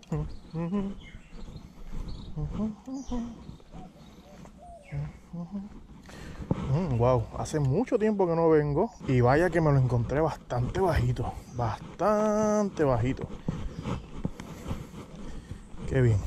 Wow, hace mucho tiempo que no vengo y vaya que me lo encontré bastante bajito. Bastante bajito. Qué bien.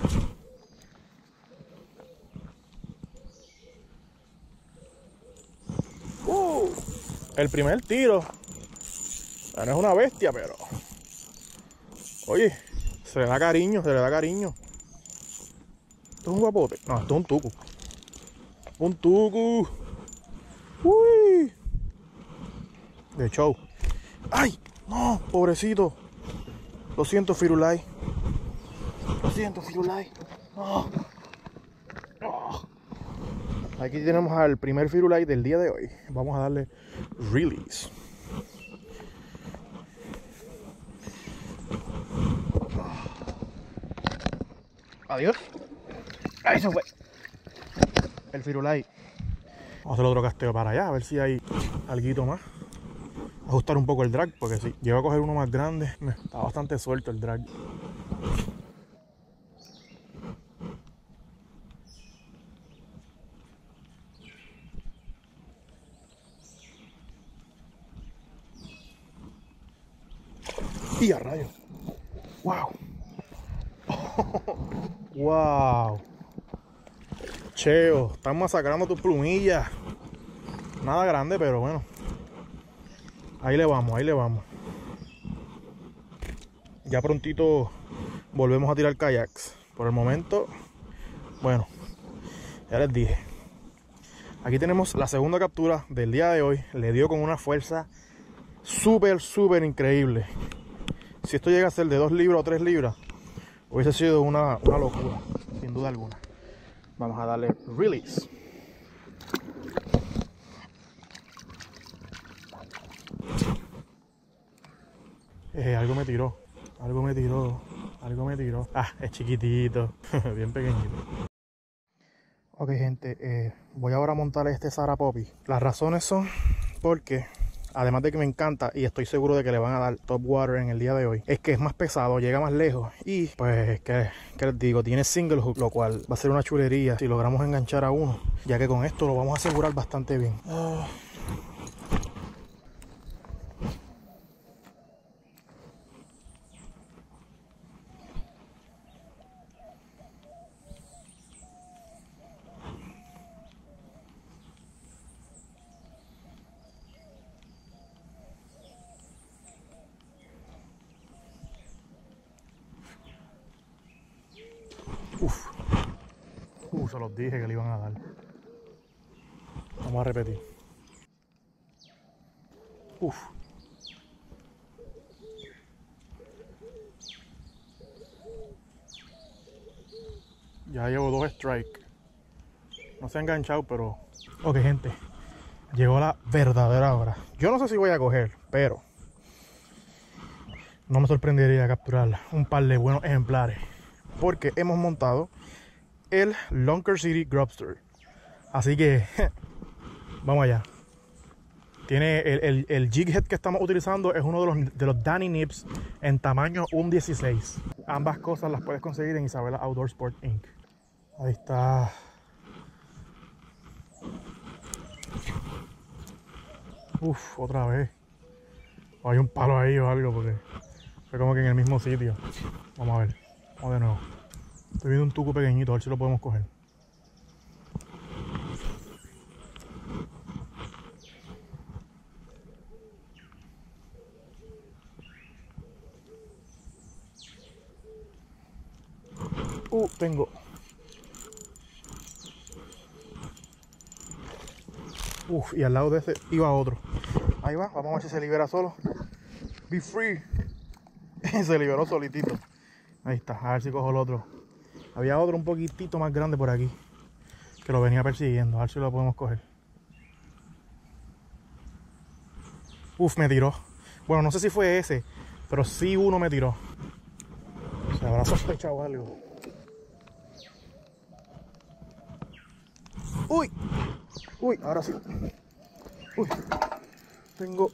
El primer tiro. No es una bestia, pero... Oye, se le da cariño, se le da cariño. ¿Esto es un guapote? No, esto es un tucu. Un tucu. Uy. De show. ¡Ay! No, pobrecito. Lo siento, Firulai. Lo siento, Firulai. Oh. Oh. Aquí tenemos al primer Firulai del día de hoy. Vamos a darle release. Adiós. Ahí se fue. El Firulai. Vamos a hacer otro casteo para allá, a ver si hay alguito más. Ajustar un poco el drag, porque si llego a coger uno más grande, está bastante suelto el drag. Y a rayos. Wow. Wow. Cheo, están masacrando tus plumillas. Nada grande, pero bueno. Ahí le vamos, ahí le vamos. Ya prontito volvemos a tirar kayaks. Por el momento, bueno, ya les dije. Aquí tenemos la segunda captura del día de hoy. Le dio con una fuerza súper increíble. Si esto llega a ser de 2 libras o 3 libras, hubiese sido una locura, sin duda alguna. Vamos a darle release. Algo me tiró. Algo me tiró. Algo me tiró. Ah, es chiquitito. Bien pequeñito. Ok, gente. Voy ahora a montar este Sara Poppy. Las razones son porque, además de que me encanta y estoy seguro de que le van a dar top water en el día de hoy, es que es más pesado, llega más lejos y pues, ¿qué les digo? Tiene single hook, lo cual va a ser una chulería si logramos enganchar a uno, ya que con esto lo vamos a asegurar bastante bien. Se los dije que le iban a dar. Vamos a repetir. Ya llevo 2 strikes. No se ha enganchado, pero... Ok, gente. Llegó la verdadera hora. Yo no sé si voy a coger, pero... no me sorprendería capturar un par de buenos ejemplares. Porque hemos montado el Lunker City Grubster. Así que... vamos allá. Tiene el jig head que estamos utilizando. Es uno de los Danny Nips en tamaño 1.16. Ambas cosas las puedes conseguir en Isabela Outdoor Sport Inc. Ahí está. Otra vez. O hay un palo ahí o algo, porque fue como que en el mismo sitio. Vamos a ver. Vamos de nuevo. Estoy viendo un tuco pequeñito, a ver si lo podemos coger. Tengo. Y al lado de ese iba otro. Ahí va, vamos a ver si se libera solo. Be free. Se liberó solitito. Ahí está, a ver si cojo el otro. Había otro un poquitito más grande por aquí, que lo venía persiguiendo, a ver si lo podemos coger. Me tiró. Bueno, no sé si fue ese, pero sí uno me tiró. Se habrá sospechado algo. Ahora sí. Tengo...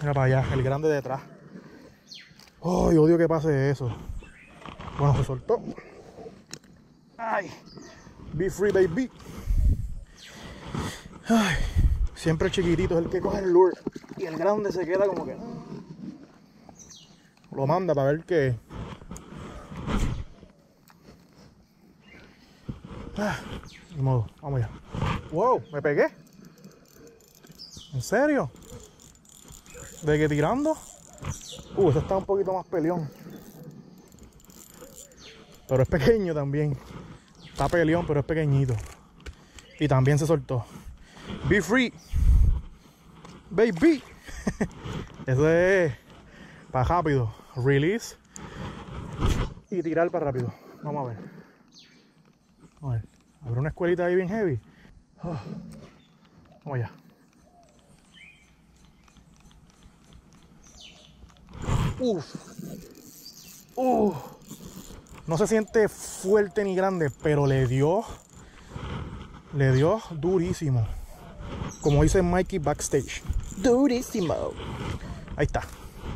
Mira para allá, el grande detrás. Ay, odio que pase eso. Bueno, se soltó. Ay, be free, baby. Ay, siempre el chiquitito es el que coge el lure. Y el grande se queda como que... Lo manda para ver qué... Ni modo, vamos allá. Wow, me pegué. ¿En serio? ¿De qué tirando? Ese está un poquito más peleón. Pero es pequeño también. Está peleón, pero es pequeñito. Y también se soltó. Be free, baby. Eso es para rápido. Release. Y tirar para rápido. Vamos a ver. Vamos a ver. Habrá una escuelita ahí bien heavy. Vamos allá. No se siente fuerte ni grande, pero le dio durísimo. Como dice Mikey backstage. Durísimo. Ahí está.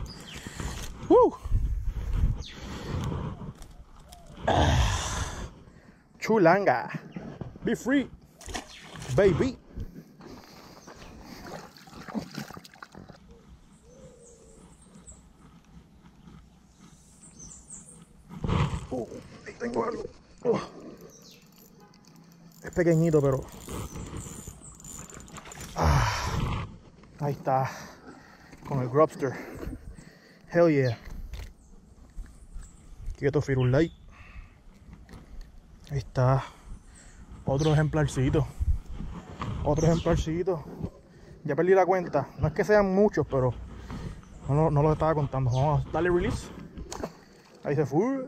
Chulanga. Be free, baby. Ahí tengo algo. Es pequeñito, pero... ahí está. Con el Grubster. Hell yeah. Quieto, Firulai. Ahí está. Otro ejemplarcito. Otro ejemplarcito. Ya perdí la cuenta. No es que sean muchos, pero no los estaba contando. Vamos a darle release. Ahí se fue.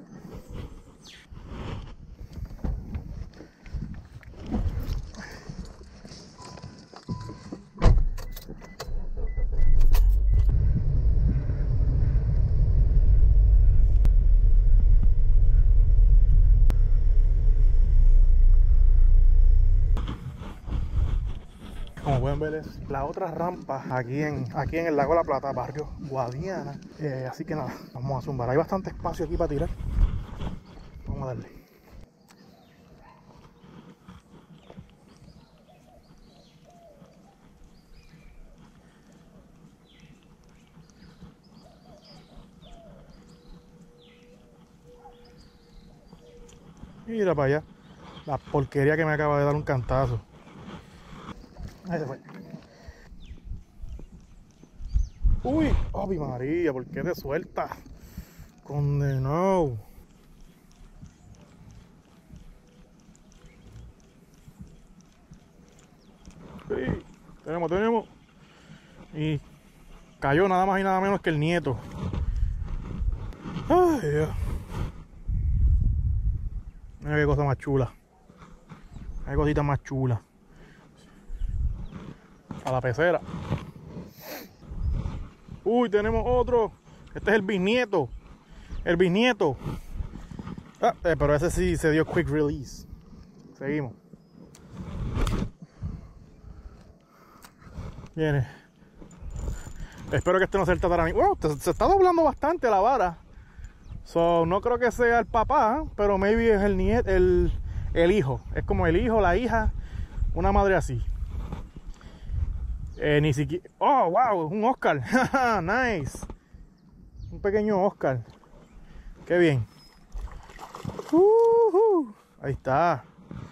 Como pueden ver, es la otra rampa aquí en el lago de la Plata, barrio Guadiana. Así que nada, vamos a zumbar. Hay bastante espacio aquí para tirar. Vamos a darle. Mira para allá. La porquería que me acaba de dar un cantazo. Ahí se fue. Uy, ¡Ave María! ¿Por qué te sueltas? Condenado. Sí, tenemos. Y cayó nada más y nada menos que el nieto. Ay, Dios. Mira qué cosa más chula. Qué cosita más chula. A la pecera. Uy, tenemos otro. Este es el bisnieto. El bisnieto. Pero ese sí se dio quick release. Seguimos. Viene. Espero que este no sea el tataramí. Wow, se está doblando bastante la vara. So, no creo que sea el papá, pero maybe es el nieto, el hijo. Es como el hijo, la hija, una madre así. Ni siquiera... Oh, wow, un Oscar. Nice. Un pequeño Oscar. Qué bien. Ahí está.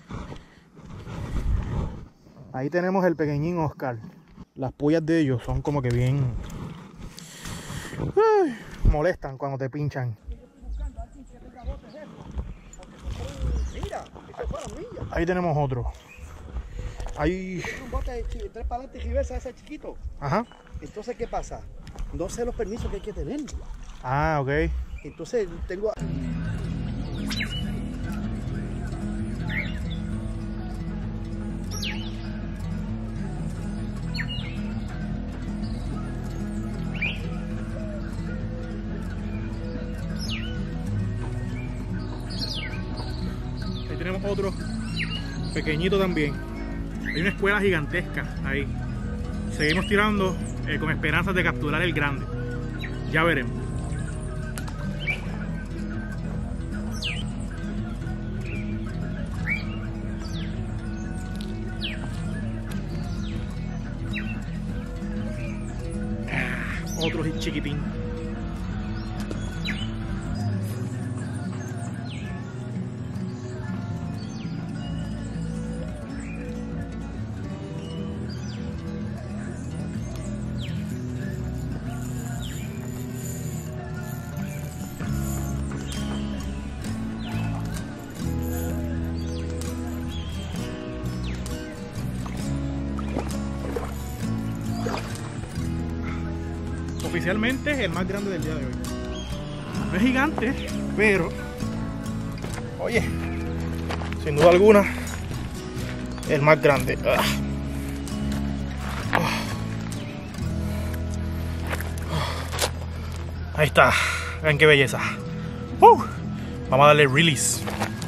Ahí tenemos el pequeñín Oscar. Las pullas de ellos son como que bien... molestan cuando te pinchan. Ahí tenemos otro. Ahí... Un bote de tres para adelante y reversa ese chiquito. Ajá. Entonces, ¿qué pasa? No sé los permisos que hay que tener. Ah, ok. Entonces, tengo... Ahí tenemos otro pequeñito también. Hay una escuela gigantesca ahí. Seguimos tirando. con esperanzas de capturar el grande. Ya veremos. Otro chiquitín. Oficialmente es el más grande del día de hoy. No es gigante, pero oye, sin duda alguna, el más grande. Ahí está, vean qué belleza. Vamos a darle release.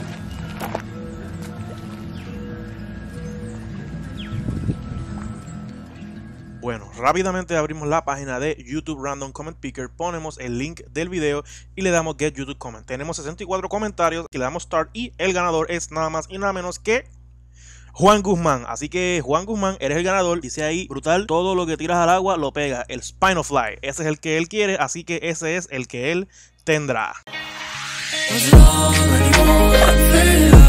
Bueno, rápidamente abrimos la página de YouTube Random Comment Picker, ponemos el link del video y le damos Get YouTube Comment. Tenemos 64 comentarios y le damos Start y el ganador es nada más y nada menos que Juan Guzmán. Así que Juan Guzmán, eres el ganador. Dice ahí, brutal, todo lo que tiras al agua lo pega. El Spinofly, ese es el que él quiere, así que ese es el que él tendrá.